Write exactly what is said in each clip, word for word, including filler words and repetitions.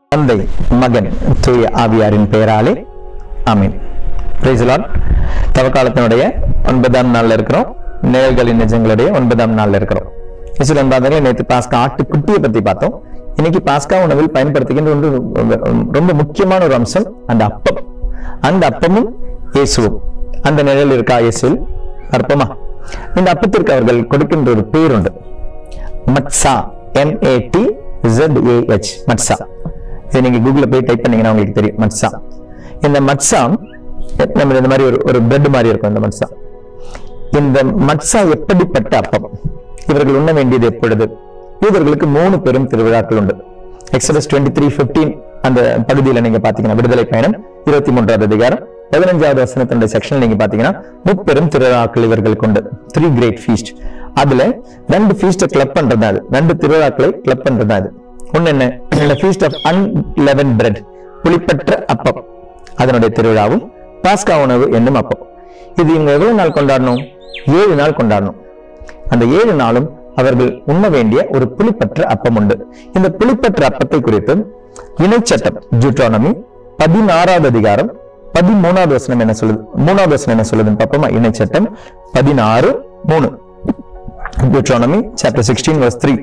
தந்தை மகன் தூய ஆவியாரின் பெயராலே ஆமீன். Praise the Lord. தவக்காலத்தினுடைய ஒன்பதாம் நாள்ல இருக்கிறோம். நிழல்களின் நிஜங்களுடைய ஒன்பதாம் நாள்ல இருக்கிறோம். இஸ்ரேல் பாதங்களை நேற்று பாஸ்கா ஆட்டுக்குட்டியை பத்தி பார்த்தோம். இன்னைக்கு பாஸ்கா உணவில் பயன்படுத்துகின்ற ஒன்று ரொம்ப முக்கியமான ஒரு அம்சம், அந்த அப்பம். அந்த அப்பமும் இயேசுவும். அந்த நிழல் இருக்கா இயேசுவில் அற்பமா? இந்த அப்பத்திற்கு அவர்கள் கொடுக்கின்ற ஒரு பேர் உண்டு, matzah. M A T Z A H, matzah. இதை நீங்க கூகுள்ல போய் டைப் பண்ணீங்கன்னா உங்களுக்கு தெரியும் மட்சா. இந்த மட்சா நம்ம இந்த மாதிரி ஒரு ஒரு பிரெட் மாதிரி இருக்கும். இந்த மட்சா இந்த மட்சா எப்படிப்பட்ட அப்பம்? இவர்கள் உண்ண வேண்டியது எப்பொழுது? யூதர்களுக்கு மூணு பெரும் திருவிழாக்கள் உண்டு. எக்ஸோடஸ் டுவெண்ட்டி த்ரீ பிப்டீன் அந்த பகுதியில நீங்க பாத்தீங்கன்னா, விடுதலை பயணம் இருபத்தி மூன்றாவது அதிகாரம் பதினஞ்சாவது வசனத்தினுடைய செக்ஷன் நீங்க பாத்தீங்கன்னா, முப்பெரும் திருவிழாக்கள் இவர்களுக்கு உண்டு. Three great feast. அதுல ரெண்டு ஃபீஸ்ட கிளப் பண்றதா, அது ரெண்டு திருவிழாக்களை கிளப் பண்றதா. அது ஒண்ணு என்ன, ஃபீஸ்ட் ஆஃப் அன்லெவன்ட் பிரெட், புளிப்பற்ற அப்பம், அதனுடைய திருவிழாவும் பாஸ்கா உணவு என்னும் அப்பம். இது இவங்க எவ்வளவு நாள் கொண்டாடணும்? ஏழு நாள் கொண்டாடணும். அந்த ஏழு நாளும் அவர்கள் உண்ண வேண்டிய ஒரு புளிப்பற்ற அப்பம் உண்டு. இந்த புளிப்பற்ற அப்பத்தை குறித்து இணைச்சட்டம் டியூட்டோனமி பதினாறாவது அதிகாரம் பதிமூணாவது வசனம் என்ன சொல்லுது? மூணாவது வசனம் என்ன சொல்லுதுன்னு பார்ப்போமா? இணைச்சட்டம் பதினாறு மூணு. Deuteronomy chapter sixteen verse three.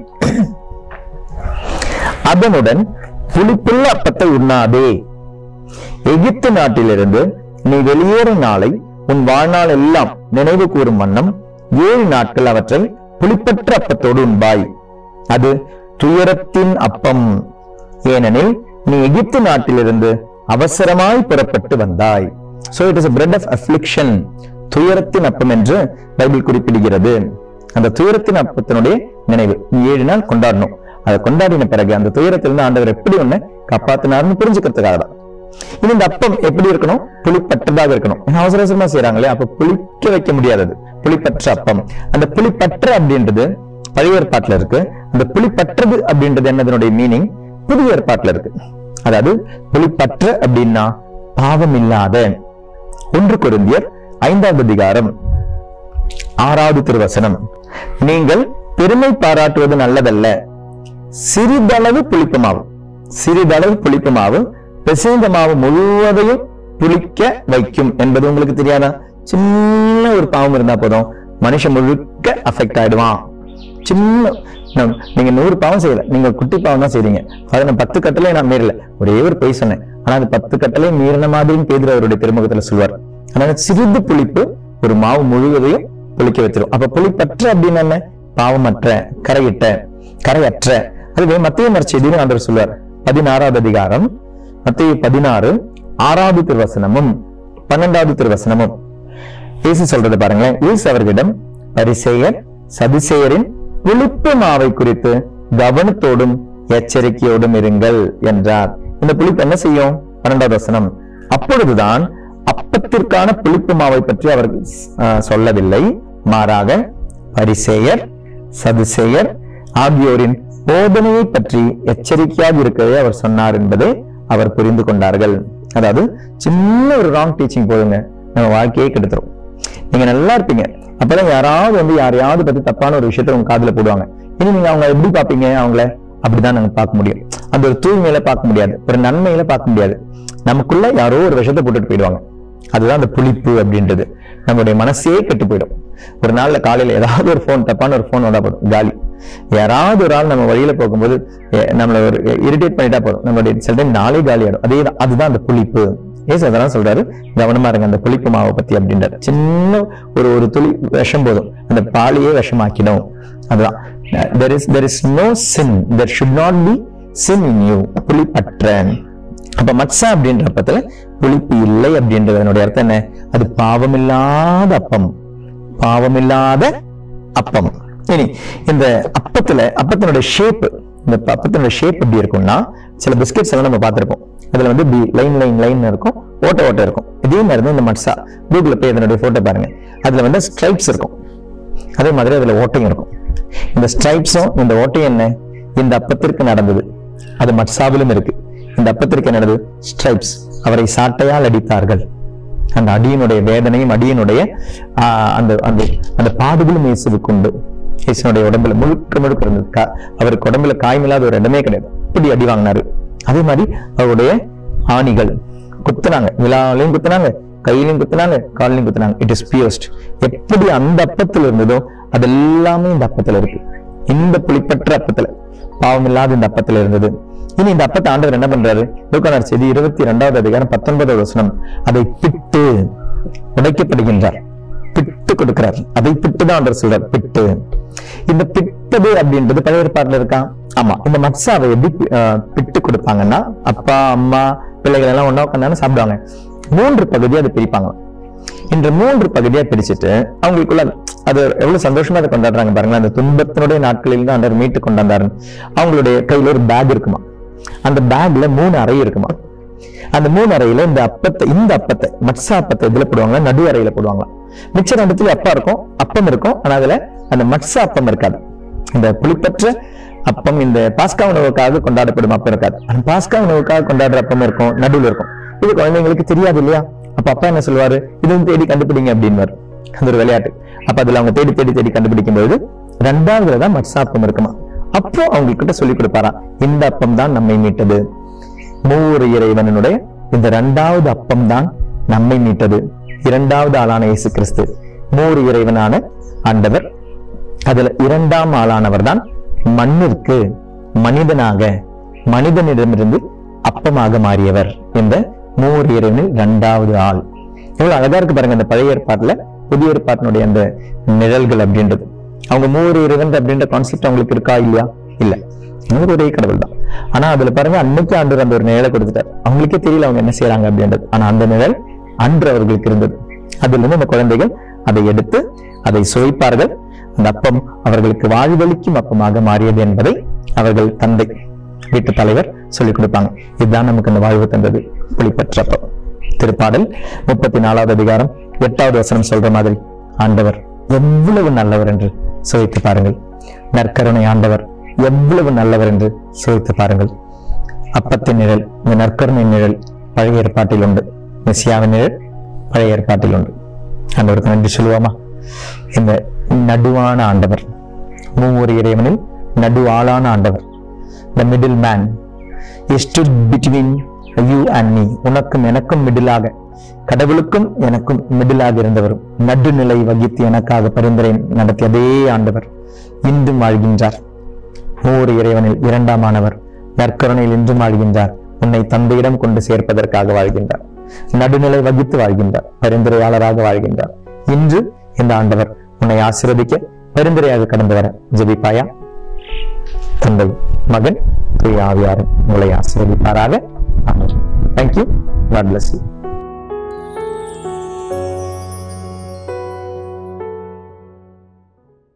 அதனுடன் புளிப்புள்ள அப்பத்தை உண்ணாதே. எகிப்து நாட்டிலிருந்து நீ வெளியேறும் நாளை உன் வாழ்நாள் எல்லாம் நினைவு கூறும் வண்ணம் ஏழு நாட்கள் அவற்றை புளிப்பற்ற அப்பத்தோடு உண்பாய். அது துயரத்தின் அப்பம், ஏனெனில் நீ எகிப்து நாட்டிலிருந்து அவசரமாய் புறப்பட்டு வந்தாய். So it is a bread of affliction. துயரத்தின் அப்பம் என்று பைபிள் குறிப்பிடுகிறது. அந்த துயரத்தின் அப்பத்தினுடைய நினைவு ஏழு நாள் கொண்டாடணும். அதை கொண்டாடின பிறகு அந்த துயரத்திலிருந்து ஆண்டவர் எப்படி ஒண்ணு காப்பாத்தினார்னு புரிஞ்சுக்கிறதுக்காக தான். இது இந்த அப்பம் எப்படி இருக்கணும்? புளிப்பற்றதாக இருக்கணும். அவசர அவசரமா செய்யறாங்களே, அப்ப புளிக்க வைக்க முடியாதது. புளிப்பற்ற அப்பம். அந்த புளிப்பற்ற அப்படின்றது பழைய ஏற்பாட்டுல இருக்கு. அந்த புளிப்பற்றது அப்படின்றது என்னதனுடைய மீனிங் புதிய ஏற்பாட்டுல இருக்கு. அதாவது புளிப்பற்ற அப்படின்னா பாவம் இல்லாத. ஒன்று கொரிந்தியர் ஐந்தாவது அதிகாரம் ஆறாவது திருவசனம், நீங்கள் பெருமை பாராட்டுவது நல்லதல்ல, சிறிதளவு புளிப்பு மாவு சிறிதளவு புளிப்பு மாவு பிசைந்த மாவு முழுவதையும் புளிக்க வைக்கும் என்பது உங்களுக்கு தெரியாதா? சின்ன ஒரு பாவம் இருந்தா போதும், மனுஷன் முழுக்க அஃபெக்ட் ஆயிடுவான். சின்ன நீங்க நூறு பாவம் செய்யல, நீங்க குட்டி பாவம் தான் செய்றீங்க. அதை நான் பத்து கட்டளை நான் மீறல, ஒரே ஒரு பொய் சொன்னேன், ஆனா அது பத்து கட்டளை மீறின மாதிரியும் பேதுரு அவருடைய திருமுகத்துல சொல்வார். அதனால சிறிது புளிப்பு ஒரு மாவு முழுவதையும் புளிக்க வச்சிடும். அப்ப புளிப்பற்ற அப்படின்னு என்ன? பாவமற்ற, கரையிட்ட, கரையற்ற. அதுவே மத்திய நற்செய்தியிலும் ஆண்டவர் சொல்வார், பதினாறாவது அதிகாரம் மத்திய பதினாறு ஆறாவது திருவசனமும் பன்னெண்டாவது திருவசனமும் இயேசு சொல்றது பாருங்க. இயேசு அவர்களிடம், பரிசேயர் சதுசேயரின் புளிப்பு மாவை குறித்து கவனத்தோடும் எச்சரிக்கையோடும் இருங்கள் என்றார். இந்த புளிப்பு என்ன செய்யும்? பன்னெண்டாவது வசனம், அப்பொழுதுதான் அப்பத்திற்கான புளிப்பு மாவை பற்றி அவர்கள் சொல்லவில்லை, மாறாக பரிசேயர் சதுசேயர் ஆகியோரின் போதனையை பற்றி எச்சரிக்கையாக இருக்கவே அவர் சொன்னார் என்பதை அவர் புரிந்து கொண்டார்கள். அதாவது சின்ன ஒரு ராங் டீச்சிங் போதுங்க, நம்ம வாழ்க்கையே கெடுத்துரும். நீங்க நல்லா இருப்பீங்க, அப்பதான் யாராவது வந்து யாரையாவது பத்தி தப்பான ஒரு விஷயத்த உங்க காதுல போடுவாங்க. இனி நீங்க அவங்க எப்படி பாப்பீங்க? அவங்கள அப்படிதான் நாங்க பார்க்க முடியும். அந்த ஒரு தூய்மையில பார்க்க முடியாது, ஒரு நன்மையில பார்க்க முடியாது. நமக்குள்ள யாரோ ஒரு விஷயத்த போட்டுட்டு போயிடுவாங்க. அதுதான் அந்த புளிப்பு அப்படின்றது. நம்மளுடைய மனசே கெட்டு போயிடும். ஒரு நாள்ல காலையில ஏதாவது ஒரு போன், தப்பான ஒரு போன் வந்தா போதும், காலி. யாராவது ஒரு ஆள் நம்ம வழியில போகும்போது நம்மள ஒரு இரிட்டேட் பண்ணிட்டா போதும், நம்மளுடைய சில டைம் நாளே காலி ஆயிடும். அதே அதுதான் அந்த புளிப்பு. ஏசு அதெல்லாம் சொல்றாரு, கவனமா இருங்க அந்த புளிப்பு மாவை பத்தி அப்படின்றாரு. சின்ன ஒரு ஒரு துளி விஷம் போதும், அந்த பாலையே விஷமாக்கிடும். அதுதான் there is there is no sin, there should not be sin in you. புளிப்பற்ற. அப்ப மட்சா அப்படின்ற அப்பத்துல புளிப்பு இல்லை அப்படின்றது என்னுடைய அர்த்தம் என்ன? அது பாவமில்லாத அப்பம், பாவமில்லாத அப்பம். இனி இந்த அப்பத்துல அப்பத்தினுடைய ஷேப், இந்த அப்பத்தினுடைய ஷேப் எப்படி இருக்கும்னா, சில பிஸ்கெட்ஸ் எல்லாம் நம்ம பார்த்திருப்போம், அதுல வந்து லைன் லைன் லைன் இருக்கும், ஓட்ட ஓட்ட இருக்கும். இதே மாதிரி தான் இந்த மட்சா. கூகுள்ல போய் இதனுடைய போட்டோ பாருங்க, அதுல வந்து ஸ்ட்ரைப்ஸ் இருக்கும், அதே மாதிரி அதுல ஓட்டையும் இருக்கும். இந்த ஸ்ட்ரைப்ஸும் இந்த ஓட்டையும் என்ன? இந்த அப்பத்திற்கு நடந்தது. அது மட்சாவிலும் இருக்கு. இந்த அப்பத்திற்கு என்னது? ஸ்ட்ரைப்ஸ். அவரை சாட்டையால் அடித்தார்கள். அந்த அடியினுடைய வேதனையும் அடியினுடைய அந்த அந்த அந்த பாடுகளும் இயேசுவுக்கு உண்டு. இயேசுனுடைய உடம்புல முழுக்க முழுக்க இருந்தது. அவருக்கு உடம்புல காயமில்லாத ஒரு இடமே கிடையாது. இப்படி அடி வாங்கினாரு. அதே மாதிரி அவருடைய ஆணிகள் குத்துனாங்க, விழாலையும் குத்துனாங்க, கையிலையும் குத்துனாங்க, காலிலையும் குத்துனாங்க. It is பியர்ஸ்ட். எப்படி அந்த அப்பத்தில் இருந்ததோ அது எல்லாமே இந்த அப்பத்துல இருக்கு. இந்த புளிப்பற்ற அப்பத்துல, பாவம் இல்லாத இந்த அப்பத்துல இருந்தது. இனி இந்த அப்பத்தை ஆண்டவர் என்ன பண்றாரு? லூக்கா செய்தி இருபத்தி இரண்டாவது அதிகாரம் பத்தொன்பதாவது வசனம், அதை பிட்டு உடைக்கப்படுகின்றார், பிட்டு கொடுக்கிறார். அதை பிட்டு தான் ஆண்டவர் சொல்றார், பிட்டு. இந்த பிட்டது அப்படின்றது பழைய ஏற்பாடுல இருக்கா? ஆமா. இந்த மட்சாவை எப்படி பிட்டு கொடுப்பாங்கன்னா, அப்பா அம்மா பிள்ளைகள் எல்லாம் ஒன்னா உட்காந்து சாப்பிடுவாங்க. மூன்று பகுதியா அதை பிரிப்பாங்க. இன்று மூன்று பகுதியா பிரிச்சுட்டு அவங்களுக்குள்ள அது எவ்வளவு சந்தோஷமா அதை கொண்டாடுறாங்க பாருங்களேன். அந்த துன்பத்தினுடைய நாட்களில் தான் ஆண்டவர் மீட்டு கொண்டாந்தாரு. அவங்களுடைய கையில ஒரு பேக் இருக்குமா, அந்த பேக்ல மூணு அறை இருக்குமா. அந்த மூணு அறையில இந்த அப்பத்தை, இந்த அப்பத்தை மட்சா அப்பத்தை இதுல போடுவாங்க, நடு அறையில போடுவாங்க. மிச்ச இடத்துல அப்பா இருக்கும், அப்பம் இருக்கும், ஆனா அதுல அந்த மட்சா அப்பம் இருக்காது. இந்த புளிப்பற்ற அப்பம் இந்த பாஸ்கா உணவுக்காக கொண்டாடப்படும் அப்பம் இருக்காது. அந்த பாஸ்கா உணவுக்காக கொண்டாடுற அப்பம் இருக்கும், நடுவில் இருக்கும். இது குழந்தைங்களுக்கு தெரியாது இல்லையா? அப்ப அப்பா என்ன சொல்லுவாரு? இதுவும் தேடி கண்டுபிடிங்க அப்படின்னு. அது ஒரு விளையாட்டு. அப்ப அதுல அவங்க தேடி தேடி தேடி கண்டுபிடிக்கும் போது ரெண்டாவதுலதான் மட்சா அப்பம் இருக்குமா. அப்போ அவங்க கிட்ட சொல்லி கொடுப்பாரா, இந்த அப்பம் தான் நம்மை மீட்டது. மூவொரு இறைவனுடைய இந்த இரண்டாவது அப்பம் தான் நம்மை மீட்டது. இரண்டாவது ஆளான இயேசு கிறிஸ்து, மூவொரு இறைவனான ஆண்டவர், அதுல இரண்டாம் ஆளானவர் தான் மண்ணிற்கு மனிதனாக, மனிதனிடமிருந்து அப்பமாக மாறியவர். இந்த மூவொரு இறைவனில் இரண்டாவது ஆள். எவ்வளவு அழகா இருக்கு பாருங்க. அந்த பழைய ஏற்பாட்டுல புதிய ஏற்பாட்டினுடைய அந்த நிழல்கள் அப்படின்றது, அவங்க மூவொரு இறைவன் அப்படின்ற கான்செப்ட் அவங்களுக்கு இருக்கா இல்லையா? இல்ல, ஒரே கடவுள் தான். ஆனா அதுல பாருங்க, அன்னைக்கு ஆண்டவர் அந்த ஒரு நிழலை கொடுத்துட்டார். அவங்களுக்கே தெரியல அவங்க என்ன செய்யறாங்க அப்படின்றது. ஆனா அந்த நிழல் அன்று அவர்களுக்கு இருந்தது. அதுல இருந்து அந்த குழந்தைகள் அதை எடுத்து அதை சுவைப்பார்கள். அந்த அப்பம் அவர்களுக்கு வாழ்வளிக்கும் அப்பமாக மாறியது என்பதை அவர்கள் தந்தை, வீட்டு தலைவர் சொல்லிக் கொடுப்பாங்க. இதுதான் நமக்கு அந்த வாழ்வு தந்தது, புளிப்பற்ற அப்பம். திருப்பாடல் முப்பத்தி நாலாவது அதிகாரம் எட்டாவது வசனம் சொல்ற மாதிரி, ஆண்டவர் எவ்வளவு நல்லவர் என்று சுவைத்து பாருங்கள். நற்கருணை ஆண்டவர் எவ்வளவு நல்லவர் என்று சுவைத்து பாருங்கள். அப்பத்தின் நிழல், இந்த நற்கருணை நிழல் பழைய ஏற்பாட்டில் உண்டு, மெசியாவின் நிழல் பழைய ஏற்பாட்டில் உண்டு. ஆண்டவருக்கு நன்றி சொல்லுவோமா? இந்த நடுவான ஆண்டவர், மூவொரு இறைவனில் நடுவாளான ஆண்டவர், the middle man, he stood between you and me. உனக்கும் எனக்கும் மிடிலாக, கடவுளுக்கும் எனக்கும் மிடிலாக இருந்தவர், நடுநிலை வகித்து எனக்காக பரிந்துரை நடத்திய அதே ஆண்டவர் இன்றும் வாழ்கின்றார். மூவொரு இறைவனில் இரண்டாம் ஆனவர் நற்கருணையில் இன்றும் வாழ்கின்றார். உன்னை தந்தையிடம் கொண்டு சேர்ப்பதற்காக வாழ்கின்றார், நடுநிலை வகித்து வாழ்கின்றார், பரிந்துரையாளராக வாழ்கின்றார். இன்று இந்த ஆண்டவர் உன்னை ஆசீர்வதிக்க பரிந்துரையாக கடந்து வர ஜெபிப்பாயா? தந்தை, மகன், தூய ஆவியார் உங்களை ஆசீர்வதிப்பாராக. ஆமென். Thank you. God bless you.